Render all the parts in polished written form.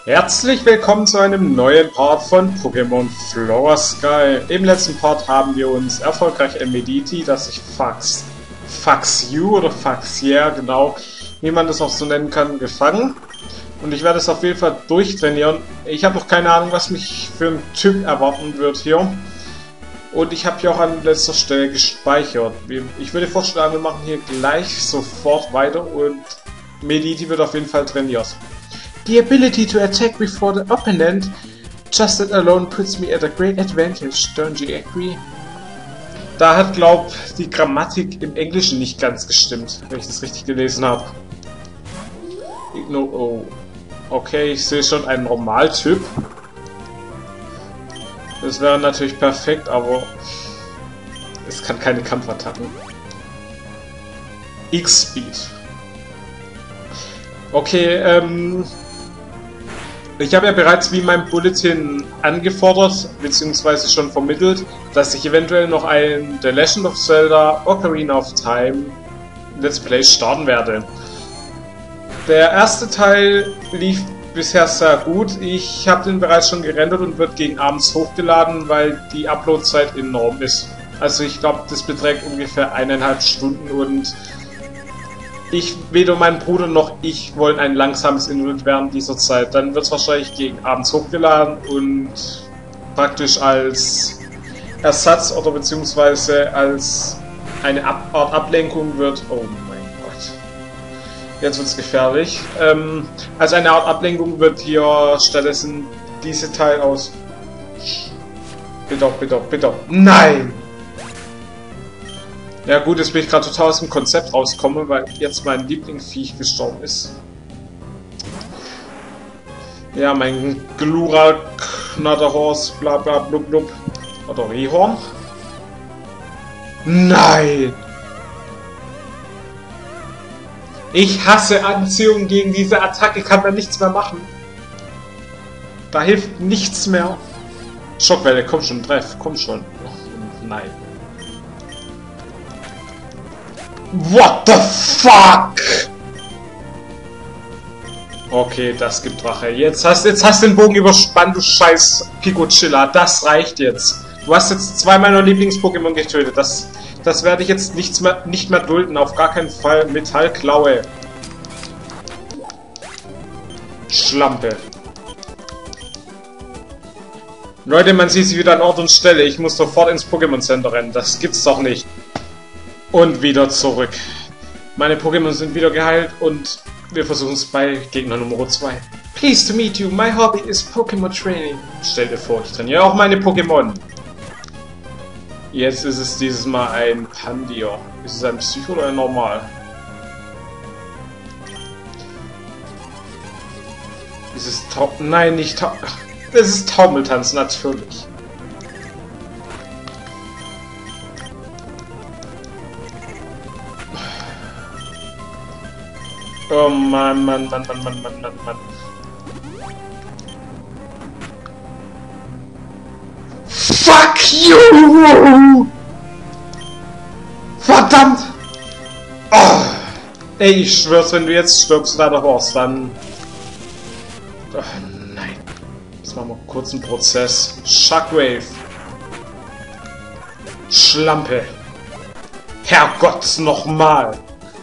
Herzlich willkommen zu einem neuen Part von Pokémon Flower Sky. Im letzten Part haben wir uns erfolgreich Mediti, das sich Faxiu oder Faxier, genau, wie man das auch so nennen kann, gefangen. Und ich werde es auf jeden Fall durchtrainieren. Ich habe noch keine Ahnung, was mich für ein Typ erwarten wird hier. Und ich habe hier auch an letzter Stelle gespeichert. Ich würde vorschlagen, wir machen hier gleich sofort weiter und Mediti wird auf jeden Fall trainiert. The ability to attack before the opponent, just that alone puts me at a great advantage, don't you agree? Da hat, glaub, die Grammatik im Englischen nicht ganz gestimmt, wenn ich das richtig gelesen habe. Oh. Okay, ich sehe schon einen Normaltyp. Das wäre natürlich perfekt, aber es kann keine Kampfattacken. X-Speed. Okay, ich habe ja bereits wie mein Bulletin angefordert, beziehungsweise schon vermittelt, dass ich eventuell noch ein The Legend of Zelda Ocarina of Time Let's Play starten werde. Der erste Teil lief bisher sehr gut. Ich habe den bereits schon gerendert und wird gegen abends hochgeladen, weil die Uploadzeit enorm ist. Also ich glaube, das beträgt ungefähr 1,5 Stunden und weder mein Bruder noch ich wollen ein langsames Internet während dieser Zeit. Dann wird es wahrscheinlich gegen abends hochgeladen und praktisch als Ersatz oder beziehungsweise als eine Art Ablenkung wird... Oh mein Gott. Jetzt wird es gefährlich. Als eine Art Ablenkung wird hier stattdessen diese Teil aus... Bitte. Nein! Ja gut, jetzt bin ich gerade total aus dem Konzept rauskomme, weil jetzt mein Lieblingsviech gestorben ist. Ja, mein Glurak, Knatterhorst, bla bla blub blub. Oder Rehorn? Nein! Ich hasse Anziehung gegen diese Attacke, kann da nichts mehr machen. Da hilft nichts mehr. Schockwelle, komm schon, treff, komm schon. Nein. What the fuck? Okay, das gibt Rache. Jetzt hast du den Bogen überspannt, du scheiß Pikochilla. Das reicht jetzt. Du hast jetzt 2 meiner Lieblings-Pokémon getötet. Das werde ich jetzt nicht mehr dulden. Auf gar keinen Fall. Metallklaue. Schlampe. Leute, man sieht sich wieder an Ort und Stelle. Ich muss sofort ins Pokémon Center rennen. Das gibt's doch nicht. Und wieder zurück. Meine Pokémon sind wieder geheilt und wir versuchen es bei Gegner Nummer 2. Pleased to meet you, my hobby is Pokémon Training. Stell dir vor, ich trainiere auch meine Pokémon. Jetzt ist es dieses Mal ein Pandier. Ist es ein Psycho oder ein Normal? Ist es Nein, nicht es ist Taumeltanz, natürlich. Oh Mann. Fuck you! Verdammt! Oh. Ey, ich schwör's, wenn du jetzt stirbst, leider Horst, dann... Oh, nein. Jetzt machen wir kurz einen Prozess. Shockwave. Schlampe. Herrgott, nochmal!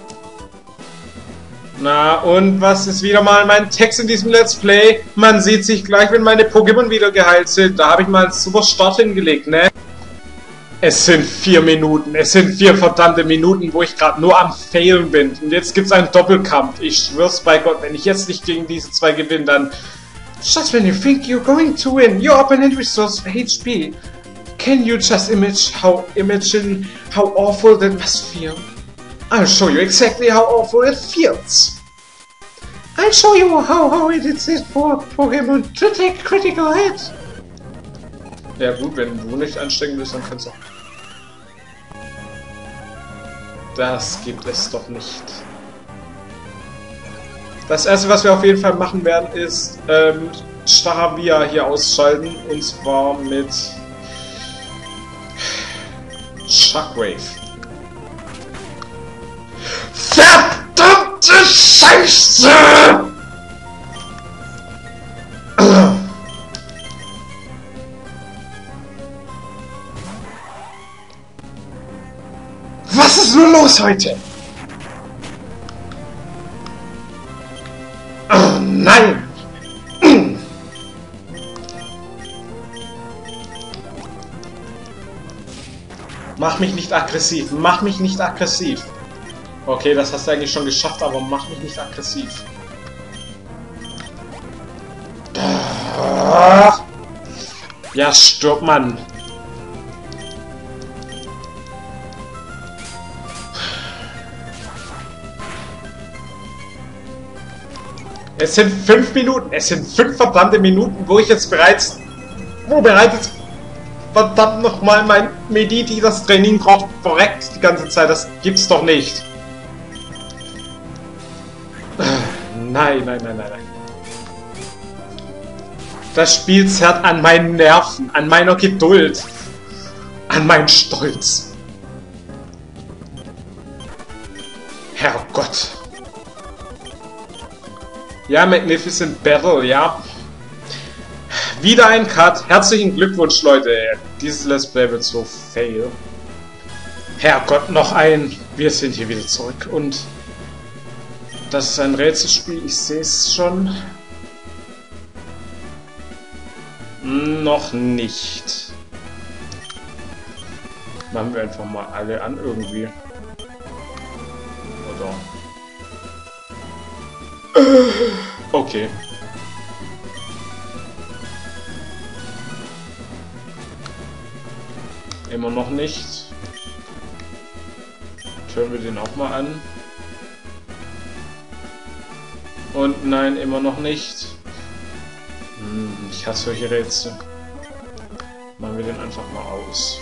Na, und was ist wieder mal mein Text in diesem Let's Play? Man sieht sich gleich, wenn meine Pokémon wieder geheilt sind. Da habe ich mal einen super Start hingelegt, ne? Es sind 4 Minuten. Es sind 4 verdammte Minuten, wo ich gerade nur am Failen bin. Und jetzt gibt's einen Doppelkampf. Ich schwör's bei Gott, wenn ich jetzt nicht gegen diese 2 gewinne, dann... Just when you think you're going to win, your opponent restores HP. Can you just imagine how awful that must feel? I'll show you exactly how awful it feels. I'll show you how it is for Pokémon to take critical hit. Ja gut, wenn du nicht anstecken willst, dann kannst du... Das gibt es doch nicht. Das erste, was wir auf jeden Fall machen werden, ist Staravia hier ausschalten. Und zwar mit Shockwave. Verdammte Scheiße! ist nur los heute? Oh nein! Mach mich nicht aggressiv. Mach mich nicht aggressiv. Okay, das hast du eigentlich schon geschafft, aber mach mich nicht aggressiv. Ja, stirb, Mann. Es sind 5 Minuten. Es sind 5 verdammte Minuten, wo ich jetzt bereits... Wo bereits... Verdammt nochmal mein Mediti das Training braucht verreckt die ganze Zeit. Das gibt's doch nicht. Nein, nein, nein, nein, nein. Das Spiel zerrt an meinen Nerven, an meiner Geduld, an meinen Stolz. Herrgott. Ja, Magnificent Battle, ja. Wieder ein Cut. Herzlichen Glückwunsch, Leute. Dieses Let's Play wird so fail. Herrgott, noch ein. Wir sind hier wieder zurück. Und das ist ein Rätselspiel. Ich sehe es schon. Noch nicht. Machen wir einfach mal alle an irgendwie. Oder? Okay. Immer noch nicht. Hören wir den auch mal an. Und nein, immer noch nicht. Ich hasse solche Rätsel. Machen wir den einfach mal aus.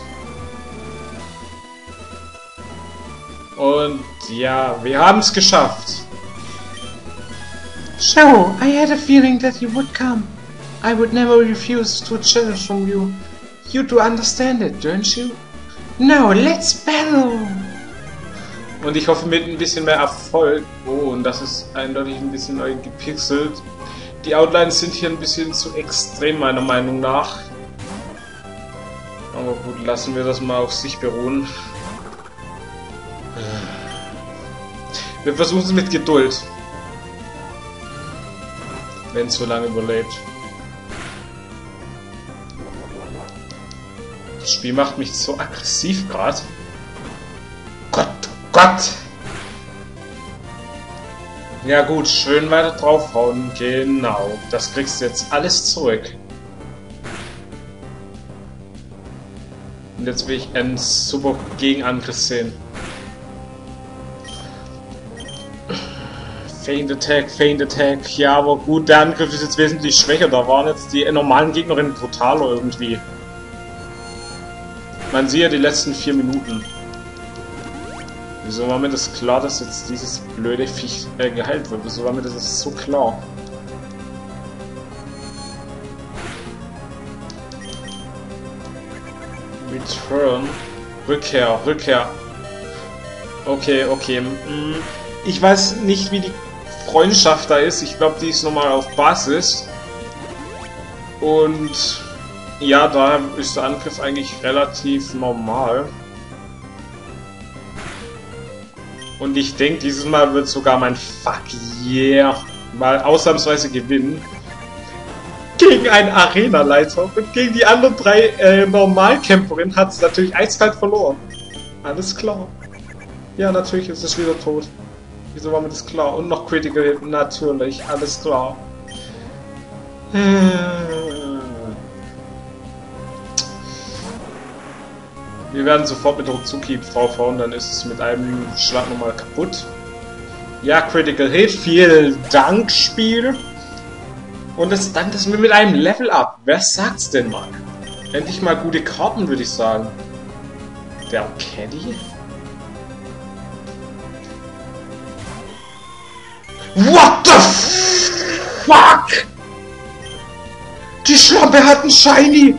Und ja, wir haben es geschafft. So, I had a feeling that you would come. I would never refuse to a challenge from you. You do understand it, don't you? Now, let's battle! Und ich hoffe mit ein bisschen mehr Erfolg. Oh, und das ist eindeutig ein bisschen neu gepixelt. Die Outlines sind hier ein bisschen zu extrem, meiner Meinung nach. Aber gut, lassen wir das mal auf sich beruhen. Wir versuchen es mit Geduld. Wenn es so lange überlebt. Das Spiel macht mich so aggressiv gerade. Gott, oh Gott! Ja gut, schön weiter draufhauen. Genau, das kriegst du jetzt alles zurück. Und jetzt will ich einen super Gegenangriff sehen. Feint Attack. Ja, aber gut, der Angriff ist jetzt wesentlich schwächer. Da waren jetzt die normalen Gegnerinnen brutaler irgendwie. Man sieht ja die letzten 4 Minuten. Wieso war mir das klar, dass jetzt dieses blöde Viech geheilt wird? Wieso war mir das so klar? Return. Rückkehr. Okay. Ich weiß nicht, wie die Freundschaft da ist. Ich glaube, die ist nochmal auf Basis. Und ja, da ist der Angriff eigentlich relativ normal. Und ich denke, dieses Mal wird sogar mein Fuck yeah mal ausnahmsweise gewinnen. Gegen einen Arenaleiter und gegen die anderen 3 Normalkämpferinnen hat es natürlich eiskalt verloren. Alles klar. Ja, natürlich ist es wieder tot. Wieso war mir das klar? Und noch Critical Hit, natürlich. Alles klar. Wir werden sofort mit Ruzuki draufhauen, dann ist es mit einem Schlag nochmal kaputt. Ja, Critical Hit, vielen Dank, Spiel. Und das dankt es mir mit einem Level Up. Wer sagt's denn mal? Endlich mal gute Karten, würde ich sagen. Der Caddy? What the fuck? Die Schlampe hat einen Shiny!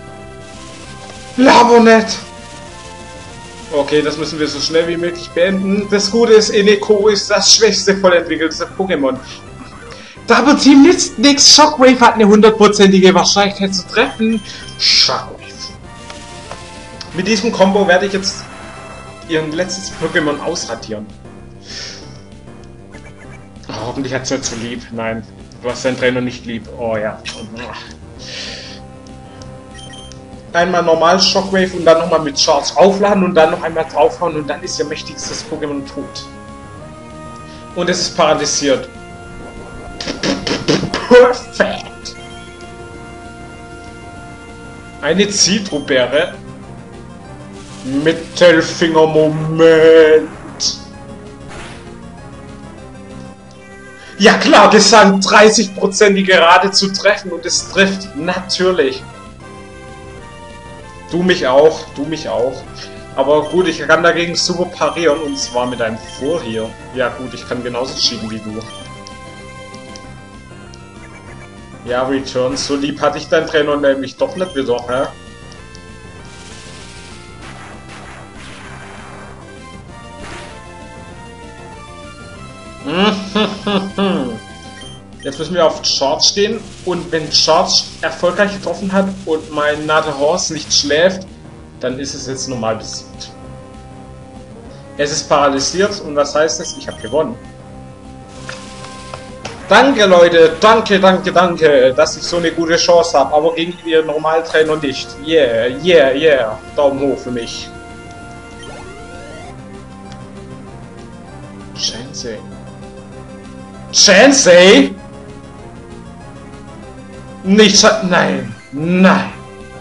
Labonet! Okay, das müssen wir so schnell wie möglich beenden. Das Gute ist, Eneko ist das schwächste voll entwickelte Pokémon. Double Team nützt nix. Shockwave hat eine 100%ige Wahrscheinlichkeit zu treffen. Shockwave. Mit diesem Combo werde ich jetzt ihren letztes Pokémon ausradieren. Oh, hoffentlich hat sie zu lieb. Nein, du hast deinen Trainer nicht lieb. Oh ja. Einmal normal Shockwave und dann nochmal mit Charge aufladen und dann noch einmal draufhauen und dann ist ihr mächtigstes Pokémon tot. Und es ist paralysiert. Perfekt! Eine Zitrusbeere. Mittelfinger-Moment. Ja klar, gesandt 30% die gerade zu treffen und es trifft. Natürlich. Du mich auch, du mich auch. Aber gut, ich kann dagegen super parieren und zwar mit einem Furrier. Ja gut, ich kann genauso schieben wie du. Ja, Return, so lieb hatte ich deinen Trainer nämlich doch nicht wieder, hä? Jetzt müssen wir auf Charge gehen und wenn Charge erfolgreich getroffen hat und mein Nate Horse nicht schläft, dann ist es jetzt normal besiegt. Es ist paralysiert und was heißt das? Ich habe gewonnen. Danke Leute, danke, danke, danke, dass ich so eine gute Chance habe, aber gegen ihr Normaltrainer nicht. Yeah, yeah, yeah. Daumen hoch für mich. Chansey. Chansey? Nicht nein, nein.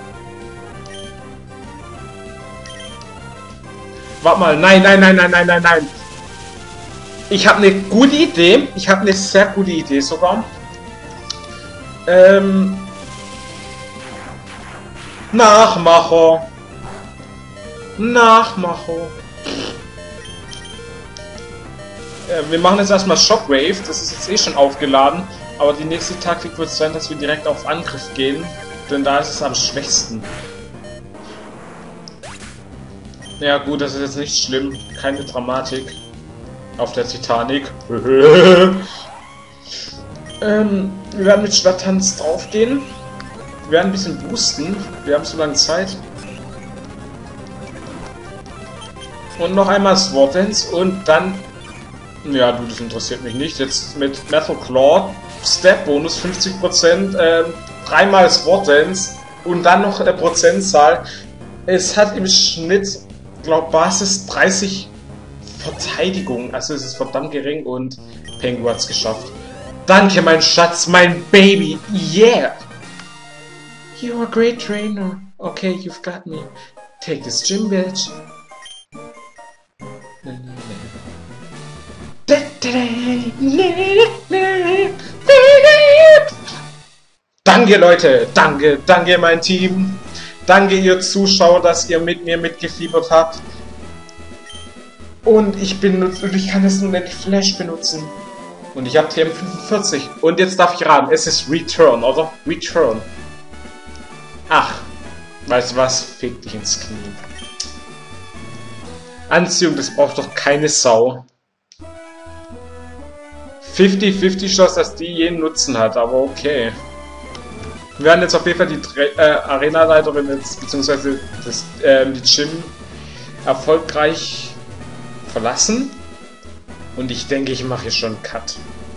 Warte mal, nein, nein, nein, nein, nein, nein, nein. Ich habe eine gute Idee. Ich habe eine sehr gute Idee sogar. Nachmacher. Nachmacher. Wir machen jetzt erstmal Shockwave. Das ist jetzt eh schon aufgeladen. Aber die nächste Taktik wird sein, dass wir direkt auf Angriff gehen. Denn da ist es am schwächsten. Ja gut, das ist jetzt nicht schlimm. Keine Dramatik. Auf der Titanic. Wir werden mit Schwerttanz draufgehen. Wir werden ein bisschen boosten. Wir haben so lange Zeit. Und noch einmal Sword Dance und dann... Ja, du, das interessiert mich nicht. Jetzt mit Metal Claw, Step Bonus 50%, dreimal Sword Dance und dann noch eine Prozentzahl. Es hat im Schnitt, glaube Basis 30 Verteidigung. Also es ist verdammt gering und Pengu hat's geschafft. Danke, mein Schatz, mein Baby. Yeah! You're a great trainer. Okay, you've got me. Take this gym, bitch. Danke, Leute. Danke, danke, mein Team. Danke, ihr Zuschauer, dass ihr mit mir mitgefiebert habt. Und ich kann jetzt nur nicht Flash benutzen. Und ich habe TM45. Und jetzt darf ich raten, es ist Return, oder? Return. Ach, weißt du was? Fick dich ins Knie. Anziehung, das braucht doch keine Sau. 50-50 Chance, dass die jeden Nutzen hat, aber okay. Wir werden jetzt auf jeden Fall die Arena-Leiterin jetzt, beziehungsweise die Gym erfolgreich verlassen. Und ich denke, ich mache hier schon einen Cut.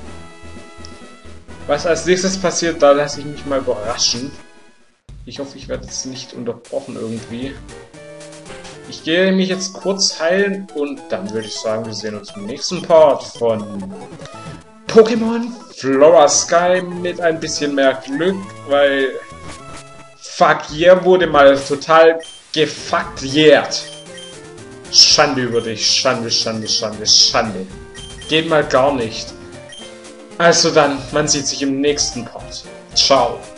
Was als nächstes passiert, da lasse ich mich mal überraschen. Ich hoffe, ich werde jetzt nicht unterbrochen irgendwie. Ich gehe mich jetzt kurz heilen und dann würde ich sagen, wir sehen uns im nächsten Part von Pokémon Flora Sky mit ein bisschen mehr Glück, weil Fuck yeah wurde mal total gefuckt yet. Schande über dich, Schande, Schande, Schande, Schande. Geht mal gar nicht. Also dann, man sieht sich im nächsten Part. Ciao.